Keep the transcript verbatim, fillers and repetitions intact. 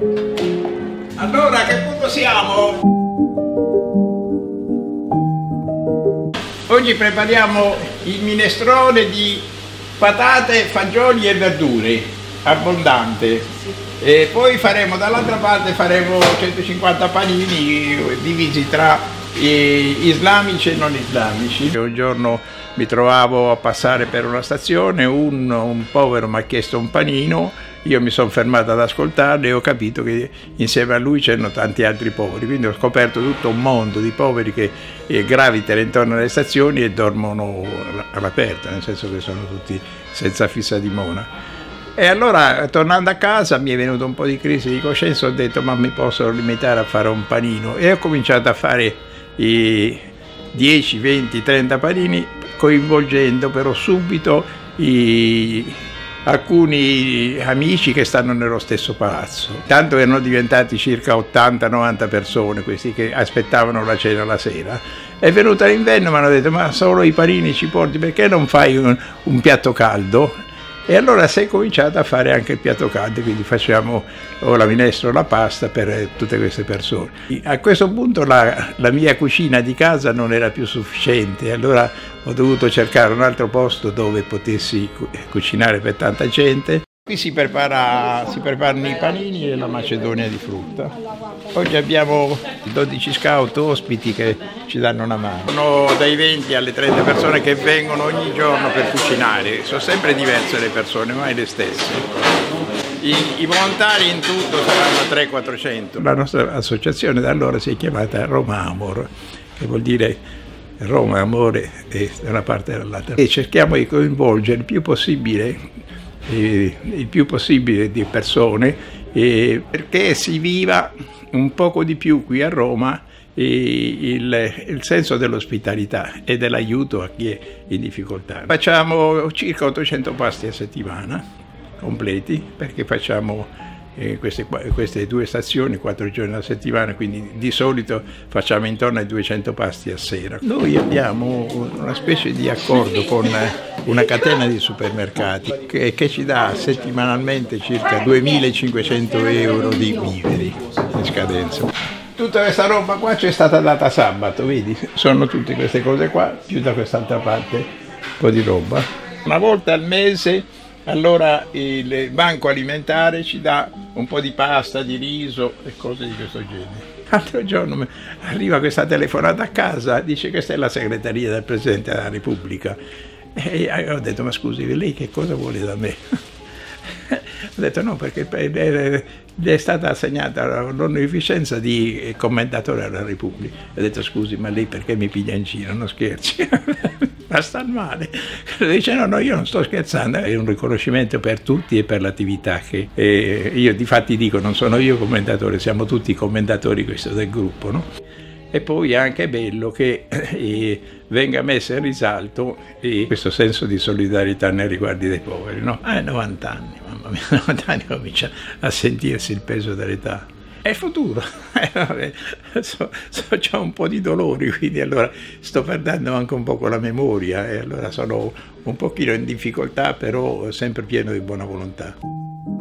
Allora, a che punto siamo? Oggi prepariamo il minestrone di patate, fagioli e verdure, abbondante. E poi faremo, dall'altra parte faremo centocinquanta panini divisi tra islamici e non islamici. Un giorno mi trovavo a passare per una stazione, un, un povero mi ha chiesto un panino, io mi sono fermato ad ascoltarlo e ho capito che insieme a lui c'erano tanti altri poveri, quindi ho scoperto tutto un mondo di poveri che eh, gravitano intorno alle stazioni e dormono all'aperto, nel senso che sono tutti senza fissa dimora. E allora, tornando a casa, mi è venuto un po' di crisi di coscienza, ho detto ma mi posso limitare a fare un panino, e ho cominciato a fare i dieci, venti, trenta panini, coinvolgendo però subito i, alcuni amici che stanno nello stesso palazzo. Tanto erano diventati circa ottanta novanta persone, questi che aspettavano la cena la sera. È venuto l'inverno e mi hanno detto ma solo i panini ci porti, perché non fai un, un piatto caldo? E allora si è cominciato a fare anche il piatto caldo, quindi facciamo o la minestra o la pasta per tutte queste persone. A questo punto la, la mia cucina di casa non era più sufficiente, allora ho dovuto cercare un altro posto dove potessi cucinare per tanta gente. Qui si, prepara, si preparano i panini e la macedonia di frutta. Oggi abbiamo dodici scout ospiti che ci danno una mano. Sono dai venti alle trenta persone che vengono ogni giorno per cucinare. Sono sempre diverse le persone, mai le stesse. I, i volontari in tutto saranno trecento quattrocento. La nostra associazione da allora si è chiamata Roma Amor, che vuol dire Roma, amore, e da una parte e dall'altra. E cerchiamo di coinvolgere il più possibile Eh, il più possibile di persone eh, perché si viva un poco di più qui a Roma eh, il, il senso dell'ospitalità e dell'aiuto a chi è in difficoltà. Facciamo circa ottocento pasti a settimana completi, perché facciamo eh, queste, queste due stazioni quattro giorni alla settimana, quindi di solito facciamo intorno ai duecento pasti a sera. Noi abbiamo una specie di accordo con una catena di supermercati che, che ci dà settimanalmente circa duemilacinquecento euro di viveri in scadenza. Tutta questa roba qua ci è stata data sabato, vedi? Sono tutte queste cose qua, più da quest'altra parte un po' di roba. Una volta al mese allora il banco alimentare ci dà un po' di pasta, di riso e cose di questo genere. L'altro giorno arriva questa telefonata a casa, dice che questa è la segreteria del Presidente della Repubblica. E ho detto ma scusi, lei che cosa vuole da me? Ho detto no, perché è stata assegnata l'onorificenza di commentatore alla Repubblica. Ho detto scusi, ma lei perché mi piglia in giro? Non scherzi. Ma sta male. Dice no, no, io non sto scherzando, è un riconoscimento per tutti e per l'attività che eh, io difatti dico, non sono io commentatore, siamo tutti commentatori questo del gruppo, no? E poi è anche bello che eh, venga messo in risalto eh, questo senso di solidarietà nei riguardi dei poveri, no? Ah, novanta anni, mamma mia, novanta anni comincia a sentirsi il peso dell'età. È il futuro, so, so, ho un po' di dolori, quindi allora sto perdendo anche un poco la memoria e allora sono un pochino in difficoltà, però sempre pieno di buona volontà.